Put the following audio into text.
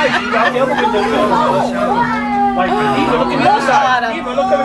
Like, even look at the other side. Even look at